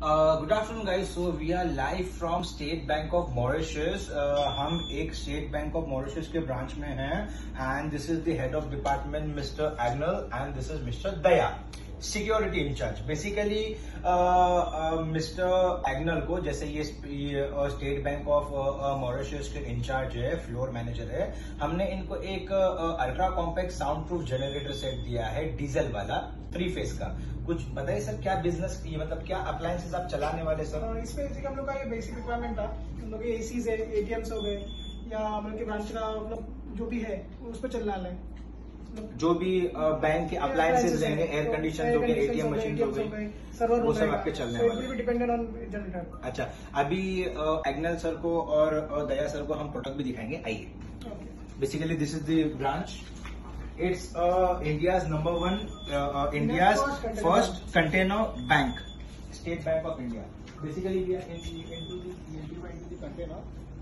Good afternoon guys. So we are live from State Bank of Mauritius. हम एक State Bank of Mauritius के branch में हैं and this is the head of department mister Agnel and this is mister Daya, security incharge. Basically mister Agnel को, जैसे ये State Bank of Mauritius के incharge है, फ्लोर मैनेजर है, हमने इनको एक ultra compact sound proof generator set दिया है, डीजल वाला 3 फेज का। कुछ बताइए सर, क्या बिजनेस, ये मतलब क्या अप्लायंसेस आप चलाने वाले सर? इसमें हम लोग का ये बेसिक रिक्वायरमेंट था। हम लोग के एसीज है, एटीएम्स हो गए या मतलब के ब्रांच का मतलब जो भी है उस पर चलने वाला है। जो भी बैंक के अप्लायंसेस लेंगे, एयर कंडीशन हो गए, एटीएम मशीन हो गई, सर्वर वो सब आपके चलने वाले हैं। Dependent on generator. अच्छा, अभी एग्नल सर को और दया सर को हम प्रोडक्ट भी दिखाएंगे, आइए। Basically this is the branch. It's India's #1, India's first container bank, State Bank of India. Basically, we are into the container.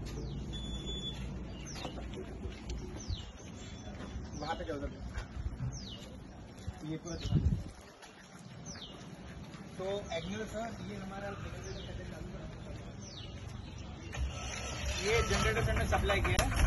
वहाँ पे उधर ये पूरा। तो एग्नल सर, ये हमारा ये जनरेटर सर ने सप्लाई किया है।